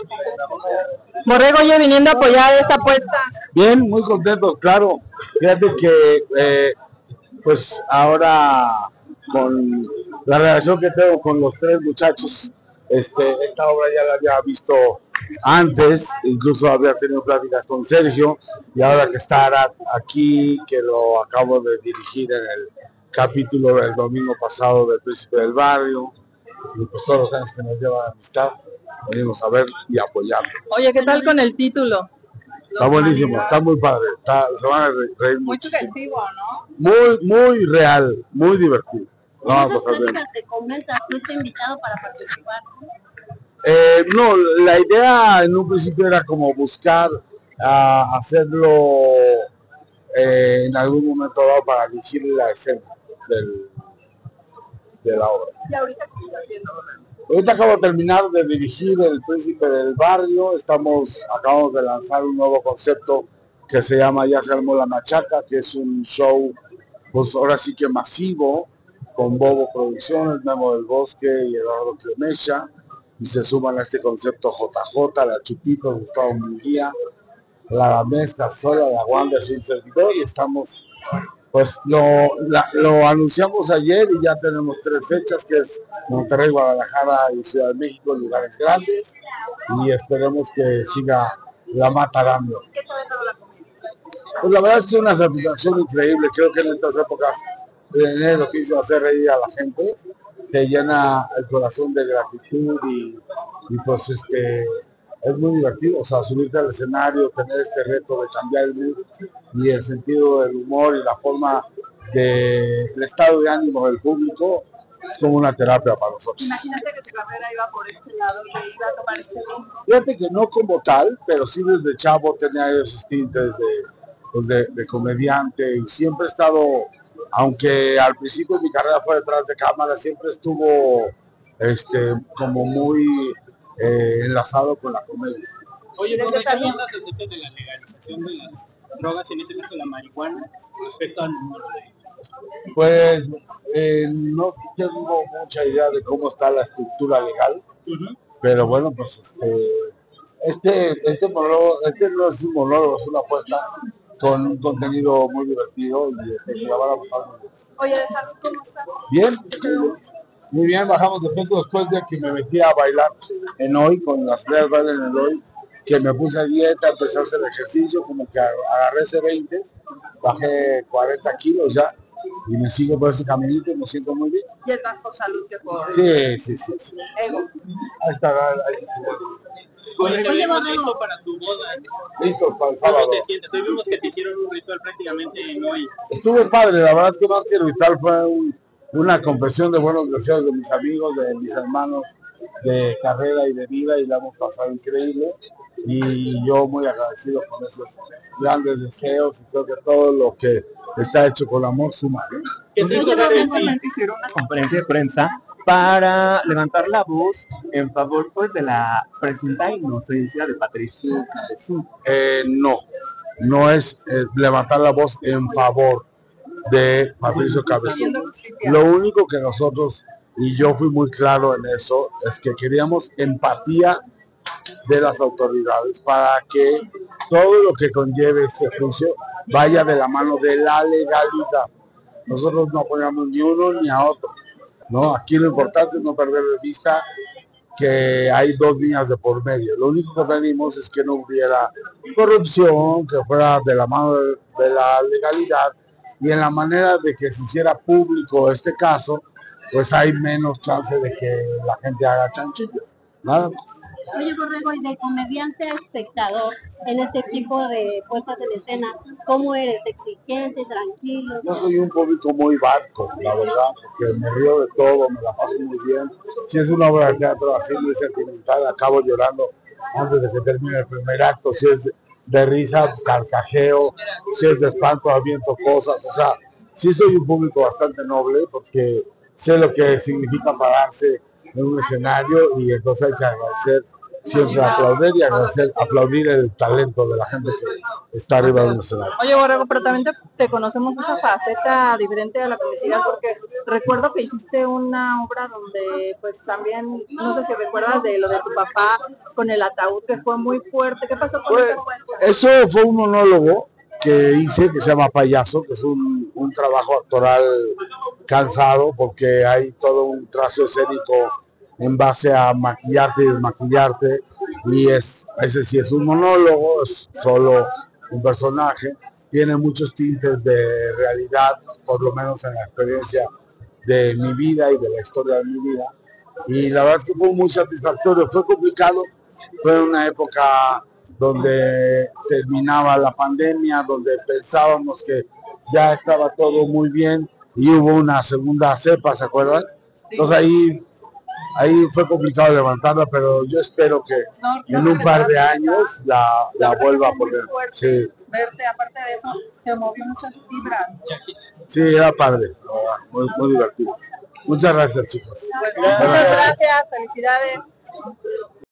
Borrego, oye, viniendo a apoyar esta apuesta. Bien, muy contento, claro. Fíjate que pues ahora con la relación que tengo con los tres muchachos, esta obra ya la había visto antes, incluso había tenido pláticas con Sergio, y ahora que está Arad aquí, que lo acabo de dirigir en el capítulo del domingo pasado del Príncipe del Barrio, y pues todos los años que nos lleva la amistad, venimos a ver y apoyar. Oye, ¿qué tal con el título? Está buenísimo, está muy padre, se van a reír Muy muchísimo. sugestivo, ¿no? Muy real, muy divertido. No, te comentas, fuiste invitado para participar. No, la idea en un principio era como buscar hacerlo en algún momento dado para dirigir la escena de la obra. ¿Y ahorita qué estás haciendo? Ahorita acabo de terminar de dirigir El Príncipe del Barrio. Acabamos de lanzar un nuevo concepto que se llama Ya se armó la machaca, que es un show, pues ahora sí que masivo, con Bobo Producciones, Memo del Bosque y Eduardo Clemecha, y se suman a este concepto JJ, La Chupito, Gustavo Munguía, la Mezcla Sola, la Wanda es un servidor, y estamos, pues lo anunciamos ayer y ya tenemos 3 fechas, que es Monterrey, Guadalajara y Ciudad de México, lugares grandes, y esperemos que siga la mata dando. ¿Qué tal la comida? Pues la verdad es que una satisfacción increíble. Creo que en estas épocas de enero que hizo hacer reír a la gente, te llena el corazón de gratitud y pues es muy divertido, o sea, subirte al escenario, tener este reto de cambiar el mood y el sentido del humor y la forma del estado de ánimo del público, es como una terapia para nosotros. Imagínate que tu carrera iba por este lado, que iba a tomar este rumbo. Fíjate que no como tal, pero sí desde chavo tenía esos tintes de comediante, y siempre he estado, aunque al principio mi carrera fue detrás de cámara, siempre estuvo como muy enlazado con la comedia. Oye, ¿por qué piensas acerca de la legalización de las drogas, en este caso la marihuana, respecto al humor? Pues no tengo mucha idea de cómo está la estructura legal, pero bueno, pues este monólogo, no es un monólogo, es una apuesta con un contenido muy divertido y la van a pasar muy bien. Oye, ¿de salud cómo está? Bien, muy bien, bajamos de peso después de que me metí a bailar en Hoy, con las ideas bailan en el Hoy, que me puse a dieta, empecé a hacer ejercicio, como que agarré ese 20, bajé 40 kilos ya, y me sigo por ese caminito y me siento muy bien. Y es más por salud que por Sí. ego. Ahí está, Oye, te vimos listo para tu boda. listo para el ¿Cómo sábado. te sientes? Tuvimos que te hicieron un ritual prácticamente en Hoy. Estuvo padre, la verdad que más que el ritual fue una confesión de buenos deseos de mis amigos, de mis hermanos de carrera y de vida, y la hemos pasado increíble, y yo muy agradecido con esos grandes deseos, y creo que todo lo que está hecho con amor suma, ¿eh? Hicieron una conferencia de prensa para levantar la voz en favor, pues, de la presunta inocencia de Patricio Cabezudo. No es levantar la voz en favor de Patricio Cabezudo. Lo único que nosotros, y yo fui muy claro en eso, es que queríamos empatía de las autoridades para que todo lo que conlleve este juicio vaya de la mano de la legalidad. Nosotros no apoyamos ni uno ni a otro, ¿no? Aquí lo importante es no perder de vista que hay 2 líneas de por medio. Lo único que pedimos es que no hubiera corrupción, que fuera de la mano de la legalidad, y en la manera de que se hiciera público este caso, pues hay menos chance de que la gente haga chanchillo. Nada más. Oye, Borrego, y de comediante a espectador en este tipo de puestas en escena, ¿cómo eres? ¿Exigente, tranquilo? Yo soy un público muy barco, la verdad, porque me río de todo, me la paso muy bien. Si es una obra de teatro así muy sentimental, acabo llorando antes de que termine el primer acto. Si es de risa, carcajeo; si es de espanto, aviento cosas. O sea, sí soy un público bastante noble, porque sé lo que significa pararse en un escenario, y entonces hay que agradecer siempre, aplaudir y aplaudir el talento de la gente que está arriba de un escenario. Oye, Borrego, pero también te conocemos esa faceta diferente a la comicidad, porque recuerdo que hiciste una obra donde, pues también, no sé si recuerdas de lo de tu papá con el ataúd, que fue muy fuerte. ¿Qué pasó con esa obra? Eso fue un monólogo que hice que se llama Payaso, que es un trabajo actoral cansado porque hay todo un trazo escénico en base a maquillarte y desmaquillarte, y ese sí es un monólogo, es solo un personaje, tiene muchos tintes de realidad, por lo menos en la experiencia de mi vida y de la historia de mi vida, y la verdad es que fue muy satisfactorio. Fue complicado, fue una época donde terminaba la pandemia, donde pensábamos que ya estaba todo muy bien y hubo una segunda cepa, ¿se acuerdan? Entonces ahí fue complicado levantarla, pero yo espero que en un par de años la vuelva a poner. Sí. Verte, aparte de eso, te movió muchas fibras. Sí, era padre, muy, muy divertido. Muchas gracias, chicos. Muchas gracias, felicidades.